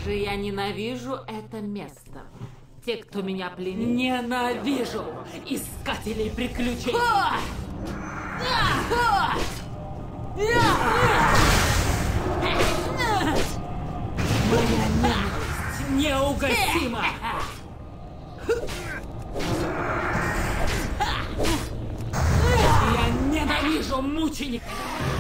же я ненавижу это место. Те, кто меня пленил. Ненавижу искателей приключений. Моя ненависть неугасима. Я ненавижу мучеников.